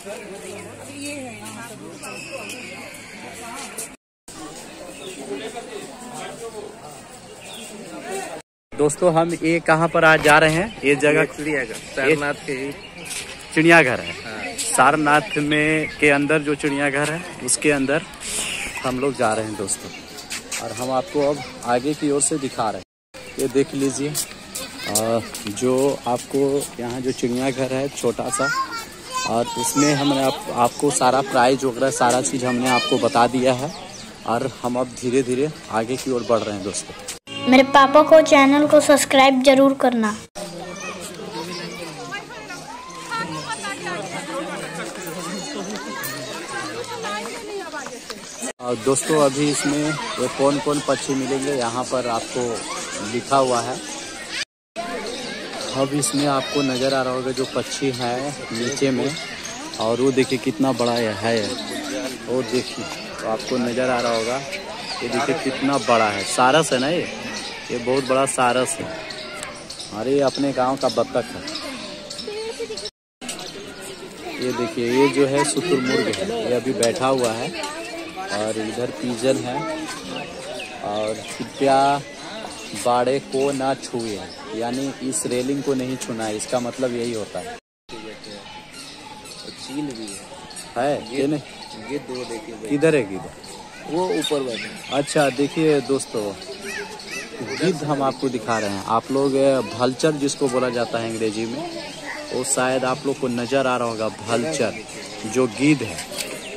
दोस्तों हम ये कहाँ पर आज जा रहे हैं? ये जगह चिड़ियाघर सारनाथ के चिड़ियाघर है। सारनाथ में के अंदर जो चिड़ियाघर है उसके अंदर हम लोग जा रहे हैं दोस्तों, और हम आपको अब आगे की ओर से दिखा रहे हैं। ये देख लीजिए जो आपको यहाँ जो चिड़ियाघर है छोटा सा, और उसमें हमने आपको सारा प्राइज वगैरह सारा चीज़ हमने आपको बता दिया है, और हम अब धीरे धीरे आगे की ओर बढ़ रहे हैं दोस्तों। मेरे पापा को चैनल को सब्सक्राइब जरूर करना। और दोस्तों अभी इसमें ये कौन कौन पक्षी मिलेंगे यहाँ पर आपको लिखा हुआ है। अब इसमें आपको नज़र आ रहा होगा जो पक्षी है नीचे में, और वो देखिए कितना बड़ा है, वो देखिए तो आपको नज़र आ रहा होगा। ये देखिए कितना बड़ा है, सारस है ना, ये बहुत बड़ा सारस है। अरे अपने गांव का बत्तख है। ये देखिए ये जो है शुतुरमुर्ग है, ये अभी बैठा हुआ है, और इधर पिजन है। और कृपया बाड़े को ना छुए, यानी इस रेलिंग को नहीं छूना है, इसका मतलब यही होता है। चील भी है ये नहीं, ये दो देखिए किधर है किधर? वो ऊपर बैठे। अच्छा देखिए दोस्तों, गिद्ध हम आपको दिखा रहे हैं। आप लोग भल्चर जिसको बोला जाता है अंग्रेजी में, वो शायद आप लोग को नजर आ रहा होगा, भल्चर जो गिद्ध है।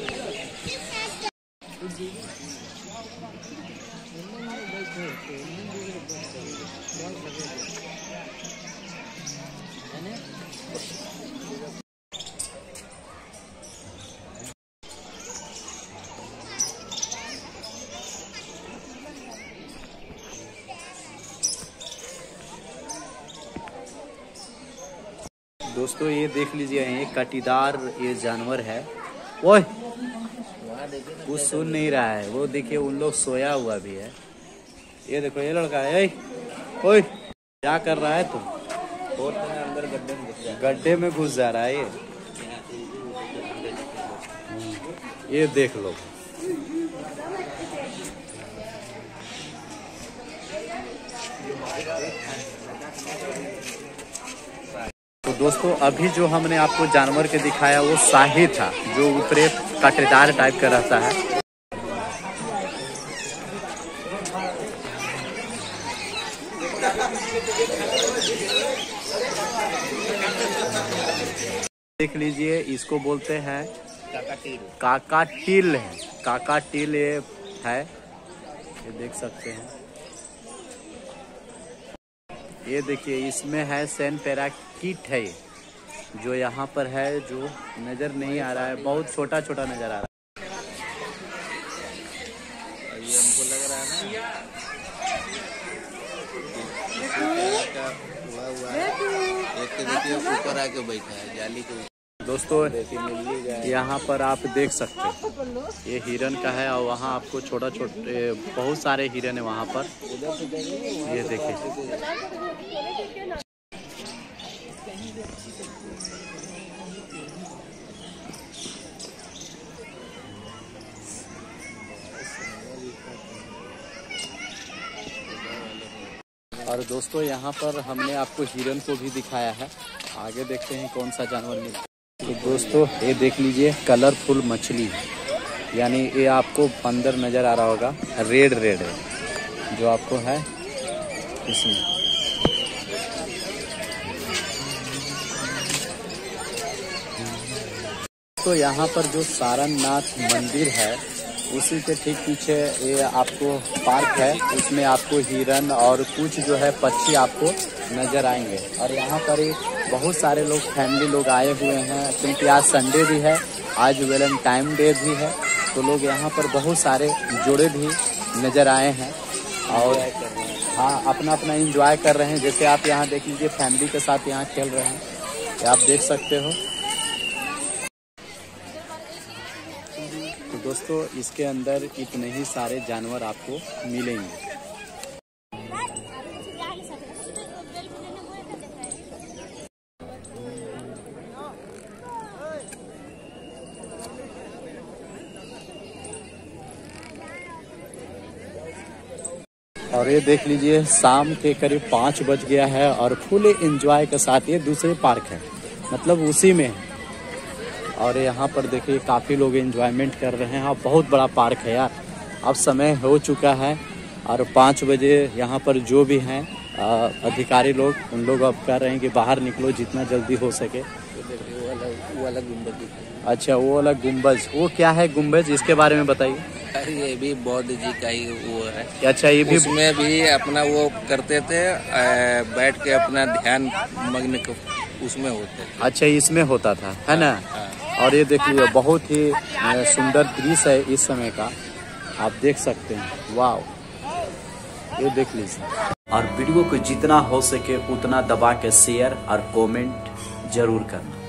दोस्तों ये देख लीजिए, ये कटीदार ये जानवर है। ओए कुछ सुन नहीं रहा है, वो देखिए उन लोग सोया हुआ भी है। ये देखो ये लड़का है, ओए क्या कर रहा है तुम? अंदर गड्ढे में घुस जा रहा है ये देख लो। तो दोस्तों अभी जो हमने आपको जानवर के दिखाया वो शाही था, जो ऊपरे कांटेदार टाइप का रहता है। देख लीजिए, इसको बोलते हैं काकाटील है, काकाटील ये है, ये देख सकते हैं। ये देखिए इसमें है सैन पैराकीट है, जो यहाँ पर है, जो नजर नहीं आ रहा है, बहुत छोटा छोटा नजर आ रहा है। ये हमको लग रहा है ना हुआ है। एक देखिए ऊपर आके बैठा है जाली के। दोस्तों यहाँ पर आप देख सकते हैं ये हिरन का है, और वहाँ आपको छोटा छोटे बहुत सारे हिरन है वहाँ पर। ये देखिए और दोस्तों यहाँ पर हमने आपको हिरन को भी दिखाया है। आगे देखते हैं कौन सा जानवर मिलता है। तो दोस्तों ये देख लीजिए कलरफुल मछली, यानी ये आपको अंदर नज़र आ रहा होगा, रेड रेड है जो आपको है इसमें। तो यहाँ पर जो सारनाथ मंदिर है उसी के ठीक पीछे ये आपको पार्क है, उसमें आपको हिरन और कुछ जो है पक्षी आपको नजर आएंगे। और यहाँ पर बहुत सारे लोग फैमिली लोग आए हुए हैं, क्योंकि आज संडे भी है, आज वैलेंटाइन डे भी है, तो लोग यहाँ पर बहुत सारे जोड़े भी नजर आए हैं और हाँ अपना अपना एंजॉय कर रहे हैं। जैसे आप यहाँ देख लीजिए फैमिली के साथ यहाँ खेल रहे हैं, आप देख सकते हो। तो दोस्तों इसके अंदर इतने ही सारे जानवर आपको मिलेंगे। और ये देख लीजिए शाम के करीब 5 बज गया है और फुल एंजॉय के साथ ये दूसरे पार्क है, मतलब उसी में। और यहाँ पर देखिए काफ़ी लोग एंजॉयमेंट कर रहे हैं और बहुत बड़ा पार्क है यार। अब समय हो चुका है और 5 बजे यहाँ पर जो भी हैं अधिकारी लोग, उन लोग अब कह रहे हैं कि बाहर निकलो जितना जल्दी हो सके। वो वाला गुम्बद। अच्छा, वो वाला गुम्बज, वो क्या है गुम्बज, इसके बारे में बताइए। अरे ये भी बौद्ध जी का ही वो है। अच्छा, ये भी उसमें भी अपना वो करते थे, बैठ के अपना ध्यान मग्न उसमें होते थे। अच्छा, इसमें होता था, है ना। और ये देखिए बहुत ही सुंदर दृश्य है इस समय का, आप देख सकते हैं। वाह, ये देख लीजिए। और वीडियो को जितना हो सके उतना दबा के शेयर और कमेंट जरूर करना।